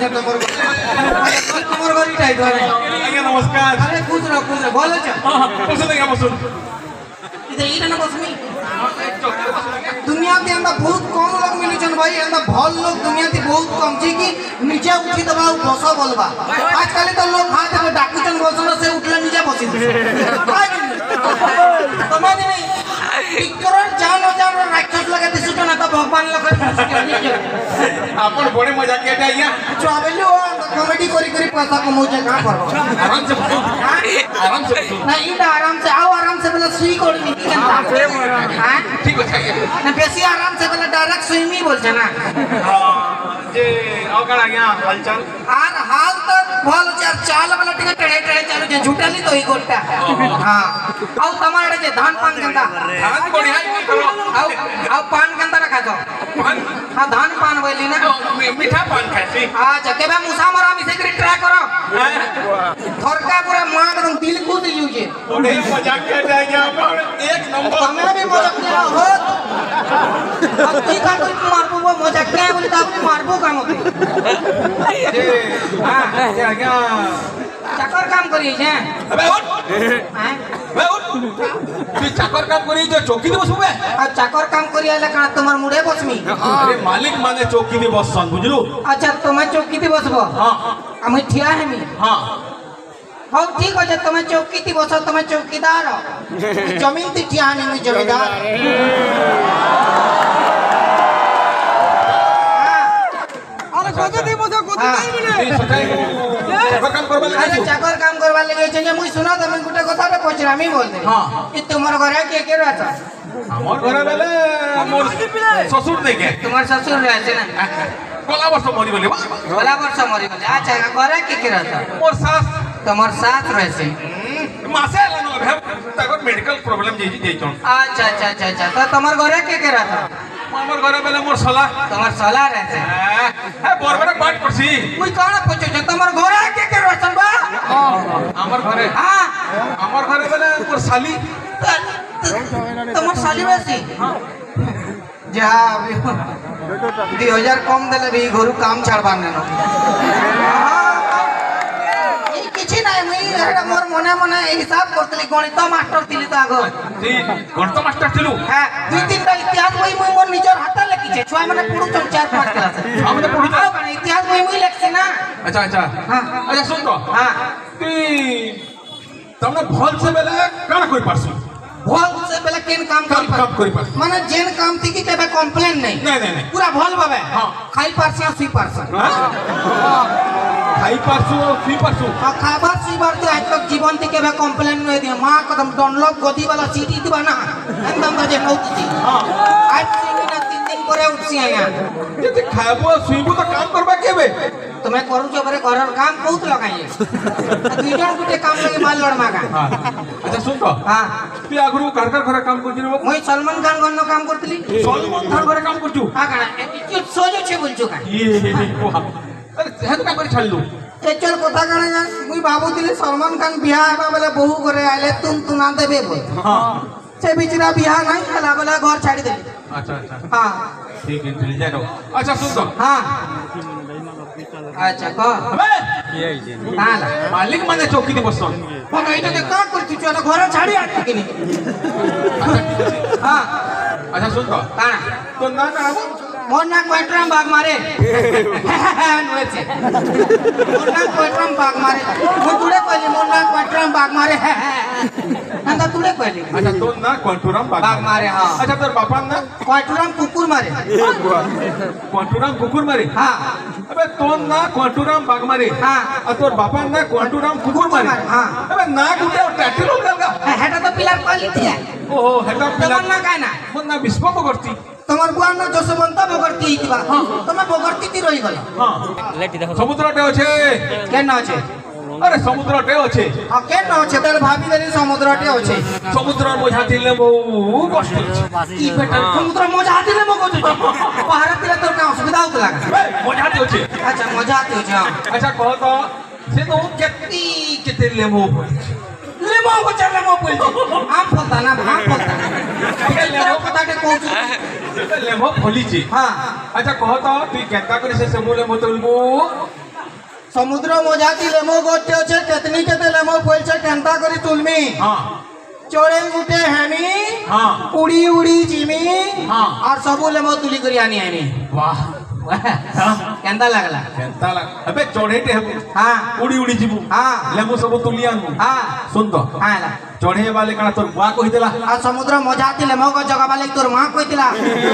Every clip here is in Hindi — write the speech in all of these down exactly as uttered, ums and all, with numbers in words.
अच्छा तमर तमर गरी टाइट है आज्ञा नमस्कार अरे कुछ ना कुछ बोलो छ हां हां बसो देखा बसो इधर ई ना बसमी दुनिया के अंदर बहुत कम लोग मिली छन भाई अंदर भल लोग दुनिया की बहुत कम छी कि नीचे उठी दबा बसो बोलबा आजकल तो लोग हाथ में डाकुचन बसनो से उठले नीचे बसी समझ नहीं इकरर जानो जानो राक्षस लगे दिसुट ना तो भगवान लगे अपन बड़े मजा के आज्ञा ट्रैवल कॉमेडी करी करी पैसा कमाऊ जे का करबो आराम से बसो आराम से बसो ना इना आराम से आओ आराम से बोला सुई कोड़ नी हां ठीक है आज्ञा ना बेसी आराम से बोला डायरेक्ट सुई मी बोल छना हां जे आगण आज्ञा हालचाल आर हाल तो भल चार चाल वाला टिके टड़े टड़े चालू जे झुटली तो ही गोटा हां आउ तमारे जे धान पान गंदा धान बढ़िया ही करो आउ आउ पान गंदा रखा दो पान हां धान पान बोली ना मीठा पान खासी अच्छा केबे मुसा मरा मिसे करी ट्राई करो थरका पूरा मां एकदम दिल कूद यूजे बड़े मजा के आज्ञा एक नंबर हमें भी मजाक किया हो अब की का कोई मारबो वो मजाक क्या बोली तो अपने मारबो काम होते जे हां ये आज्ञा चाकर काम करिए छे अबे उठ हैं बे उठ तू चाकर काम करी जो चौकी दे बसबे अब चाकर काम करिए ले का तुम्हार मुड़े बसमी अरे मालिक माने चौकी दे बसन बुझलु अच्छा तुम्हें चौकी थी बसबो हां हम ठिया है मी हां हो ठीक हो जे तुम्हें चौकी थी बसो तुम्हें चौकीदार हो जमीन थी ठिया नहीं मैं जमींदार अरे कोते दी बसो कोते नहीं मिले ए सकाई चाकर काम करबा अरे लगे चाकर काम करवा लगे छे मुई सुना त मैं गुटे कथा पे पचरा मी बोल दे हां ई तुम्हार घर के के रहता हमर घर बेले मोर ससुर नहीं के तुम्हार ससुर रहे छे ना कोला वर्ष मरी बोले भला वर्ष मरी बोले अच्छा घर के के रहता मोर सास तुम्हार साथ रहे छे मासे लानो है तकर मेडिकल प्रॉब्लम जे जे छन अच्छा अच्छा अच्छा अच्छा तो तुम्हार घर के के रहता हमर घर बेले मोर सला तुम्हार सला रहे छे है बोरबरा बाट पड़सी मुई काना पूछो छ तुम्हार घर के के रहता बा हमर घरे हां हमर घरे बेले मोर साली तुम्हार साली वैसी जा दो हज़ार कम देले भी घरु काम छाड़बा न ई किछि नाही मुई एटा मोर मने मने हिसाब करतली गणित मास्टर थिली त आगो जी गणित मास्टर थिलु हां दुई तीन टा इतिहास मुई मुई मोर निजर हाथ लिखि छे छुआ माने पुरु चल चार पांच क्लास हम तो पढ़ु आओ कने इतिहास मुई मुई लिखछि ना अच्छा अच्छा हां अच्छा सुन तो हां ती तमने भल से बेले काना कोई परसु भल से पहले केन काम काम काम करी पास माने जेन काम थी कि केबे कंप्लेन नहीं नहीं नहीं नहीं पूरा भल बाबे हां खाई पारसी सुई पारसी खाई परसु फी परसु हां खाबा सुई बार तो आज तक जीवन थी केबे कंप्लेन नहीं दिया मां कदम डनलॉप गदी वाला सीटी दिबा ना एकदम बजे नौती हां आज सीटी ना तीन दिन करे उठसी आया जति खाबो सुईबो तो काम करबा केबे तुम्हें करू जो बरे घर काम बहुत लगाइए दुई जन गुटे काम लगे माल लड़ मागा हां अच्छा सुन तो हां तू आगरू घर घर घर काम करছিস মই सलमान खान गन्नो काम करतली सलमान खान घर काम करछु हां काना एटीट्यूड सोजो छे बोलछु का ये वाह अरे हेतु काम कर छाड़लु एक्चुअल कथा काना जान मुई भाबुतिली सलमान खान बियाह हेबा बेले बहु करे आले तुम तुना देबे बोल हां से बिचरा बियाह नहीं हला बेले घर छाड़ी दे अच्छा अच्छा हां ठीक इंटेलिजेंट हो अच्छा सुन तो हां अच्छा को अबे ना ला मालिक माने चौकी दे बसन हम एटा के का करती छु घर छाड़ी आके कि हां अच्छा सुन तो काना तो ना कराबो मोर ना क्वार्टरम भाग मारे नोचे मोर ना क्वार्टरम भाग मारे मो तुड़े कहली मोर ना क्वार्टरम भाग मारे अंदा तुड़े कहली अच्छा तो ना क्वांटुरम भाग मारे हां अच्छा तोर बापा ना क्वार्टरम कुकुर मारे क्वांटुरम कुकुर मारे हां अबे तो ना क्वांटुरम बाग मारे हां आ तोर बापा ना क्वांटुरम कुकुर मारे हां अबे ना गुटे टैटू लगा हेटा तो पिलार कहली दिया ओहो हेटा पिला तमन ना काय ना मन ना विश्व बगरती तमर बुआ ना जसवंत बगरती हितबा तमे बगरती ती रही गला हां समुद्र टे अछि के न अछि अरे समुद्र टे अछि हां के न अछि तर भाभी देली समुद्र टे अछि समुद्र मजा दिले बहु कष्ट अछि ई बेटा समुद्र मजा दिले मगो छ बाहर तिले तोर का असुविधा होत लागा मजा दे अछि अच्छा मजा आती हो अच्छा कह तो से तो केती केते लेमो लेमो को चल लेमो बोल आम फलता ना आम फलता ये लेमो पता के कोचू लेमो फली छी हां अच्छा कह तो तू केता करे से समूले मोतलबो সমুদ্র মজাতি লেমো গড়তে আছে কেতনি কেতে লেমো ফলছে কেনতা করে তুলমি হ্যাঁ চড়ে উঠে হেমি হ্যাঁ উড়ি উড়ি জিমি হ্যাঁ। আর সবু লেমো তুলি করে আনি আনি বাহ কেনতা লাগলা কেনতা লাগ আবে চড়েতে হেবু হ্যাঁ উড়ি উড়ি ଯିବୁ হ্যাঁ লেমু ସବୁ তুলি আনবু হ্যাঁ শুন তো হ্যাঁ চড়ে বালে কানা তোর বুয়া কহিদেলা আর সমুদ্র মজাতি লেমো গো জগাবা লাগি তোর মা কইতিলা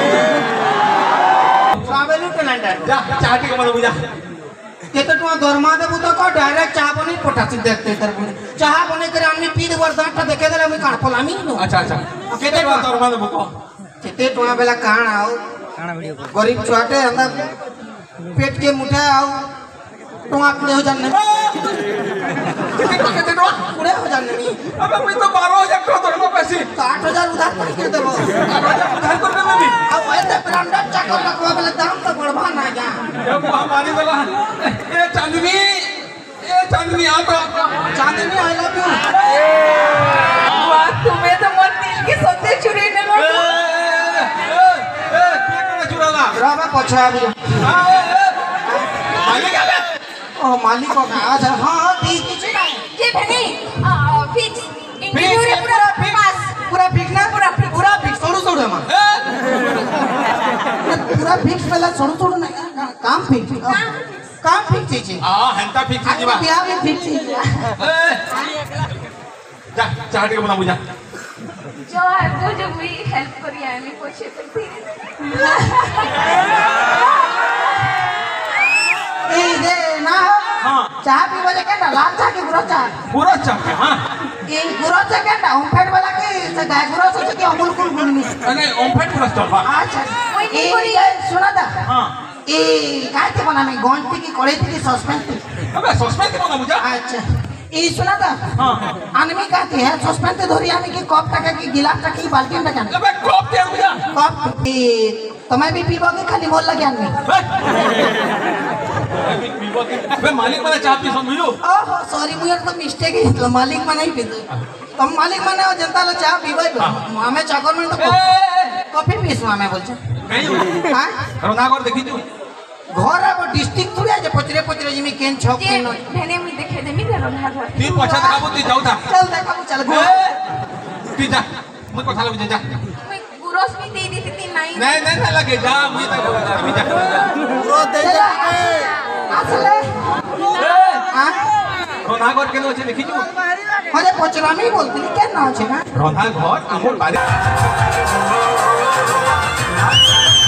ট্রাভেল ট্যালেন্টেড যা চা টিকে মনে বুঝা কেতে টুয়া দরমা দেবু তো কো ডাইরেক্ট চা বনি পটাছি দেখতে তার বনি চা বনি করে আমি পি দেবার দাঁতটা দেখে দিলে আমি কাট ফলামি নো আচ্ছা আচ্ছা কেতে কেতে তোর মানে বুক কেতে টুয়া বেলা কাণ আও गरीब छुआटे अंदर पेट के मुठे आओ टुआ कुड़े हो जाने কেতে তো কেতে তো कुड़े हो जाने अबे मैं तो बारह हजार টাকা তোর पैसे तो आठ हजार उधार कर के देबो उधार कर दे मैं अब ऐसे ब्रांडेड चक्कर रखवा वाले दाम तो बढ़वा ना जा ये महामारी वाला ए चांदनी ए चांदनी आ तो चांदनी आई लव यू वाह तुम्हें तो मन दिल के सौदे चुरी ने लो चुराला रामा पछा अभी मालिक आ गया ओ मालिक को अच्छा हां हां ठीक किछ नहीं ये बहनी फिक्स इंटरव्यू रे पूरा पास पूरा फिक्स ना पूरा पूरा फिक्स छोड़ो छोड़ो मां पूरा फिक्स पहला छोड़ो छोड़ो नहीं काम फिक्स काम फिक्स है आ हंता फिक्स आज जीवा बियाह में फिक्स है जा चाट के बना बुझा जो है वो जो भी हेल्प करी है मैं कुछ धीरे ए दे ना हां चाय पीबो जे केटा लाल चाय के गुरो चाय पूरा चाट हां ए गुरो चाय केटा ओमफेड वाला के से गाय गुरो से के अमूल कुल गुलमी अरे ओमफेट पूरा चलवा अच्छा ओए ए की सुना दा हां ए काय ते बना में गोंटी की कड़े थी सस्पेंस थी अबे सस्पेंस बना बुझा अच्छा ए सुना दा हां आनमी कहते हैं सस्पेंस ते धोरी आमी की कप टका की गिलास टका की बाल्टी में टका अबे कॉप दे बुझा कप ए तुम्हें भी पीबोगे खाली मोल लगे आनमी अबे मालिक वाला चाय पी समझो ओहो सॉरी मुझे तो मिस्टेक है तो मालिक मना ही पीते तुम मालिक मने हो जनता ला चाय पीबो हमें चाकर में तो कॉफी पीसो हमें बोलछे नहीं हां रोना कर देखी तू घर अब डिस्ट्रिक्ट थोड़ी आज पचरे पचरे जिमी केन छक ये केन बहने मैं देखे दे मी घर ना घर तू पछा देखाबो तू जाऊ था चल देखा वो चल गो तू जा मैं कथा लगे जा मैं गुरोस भी दे दी थी नहीं नहीं नहीं नहीं लगे जा मैं तो अभी जा पूरा दे दे असले हां रोना कर के नो छे देखी तू अरे पचरा में बोलती केन ना छे ना रोना घर हमर बारे